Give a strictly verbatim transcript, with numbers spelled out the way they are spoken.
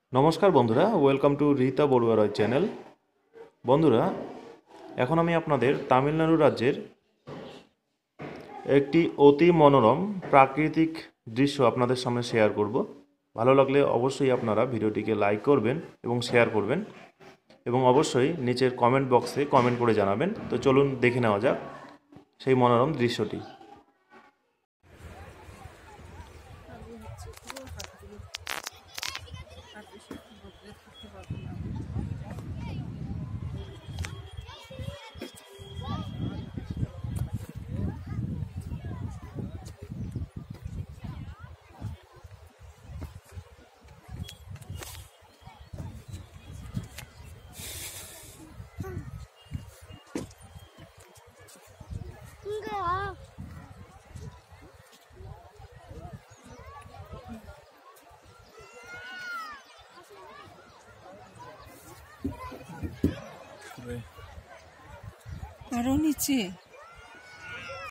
নমস্কার বন্ধুরা, welcome to Rita Barua Roy channel. বন্ধুরা, এখন আমি আপনাদের তামিলনাড়ু রাজ্যের একটি অতি মনোরম প্রাকৃতিক দৃশ্য আপনাদের সামনে শেয়ার করব। ভালো লাগলে অবশ্যই আপনারা ভিডিওটিকে লাইক করবেন এবং শেয়ার করবেন এবং অবশ্যই নিচের কমেন্ট বক্সে কমেন্ট করে জানাবেন। তো চলুন দেখে নেওয়া যাক সেই মনোরম দৃশ্যটি। আরো নিচে